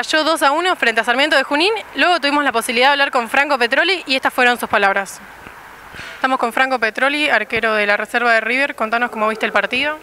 cayó 2-1 frente a Sarmiento de Junín. Luego tuvimos la posibilidad de hablar con Franco Petroli y estas fueron sus palabras. Estamos con Franco Petroli, arquero de la reserva de River. Contanos cómo viste el partido.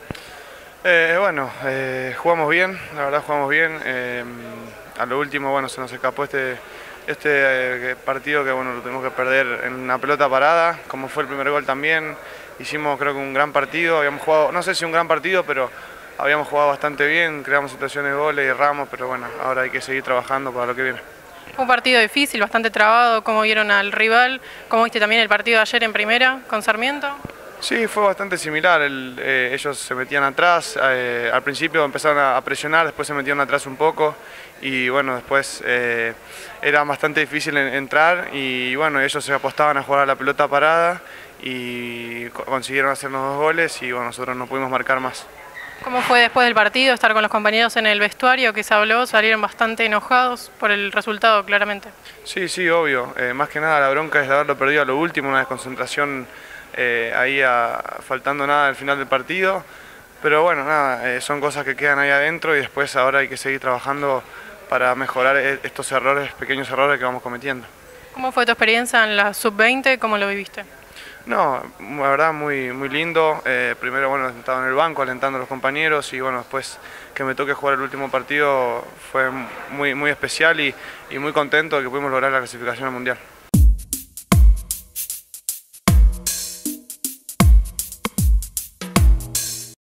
Jugamos bien, la verdad jugamos bien. A lo último, bueno, se nos escapó este partido que bueno, lo tuvimos que perder en una pelota parada, como fue el primer gol también. Hicimos creo que un gran partido, habíamos jugado, no sé si un gran partido, pero habíamos jugado bastante bien, creamos situaciones de goles y erramos, pero bueno, ahora hay que seguir trabajando para lo que viene. Fue un partido difícil, bastante trabado. ¿Cómo vieron al rival? ¿Cómo viste también el partido de ayer en primera con Sarmiento? Sí, fue bastante similar. Ellos se metían atrás, al principio empezaron a presionar, después se metieron atrás un poco y bueno, después era bastante difícil entrar y bueno, ellos se apostaban a jugar a la pelota parada y consiguieron hacernos 2 goles y bueno, nosotros no pudimos marcar más. ¿Cómo fue después del partido estar con los compañeros en el vestuario que se habló? Salieron bastante enojados por el resultado, claramente. Sí, obvio. Más que nada la bronca es de haberlo perdido a lo último, una desconcentración faltando nada al final del partido. Pero bueno, nada, son cosas que quedan ahí adentro y después ahora hay que seguir trabajando para mejorar estos errores, pequeños errores que vamos cometiendo. ¿Cómo fue tu experiencia en la sub-20? ¿Cómo lo viviste? No, la verdad muy lindo. Primero bueno, estaba en el banco alentando a los compañeros y bueno, después que me toque jugar el último partido fue muy especial y muy contento de que pudimos lograr la clasificación al Mundial.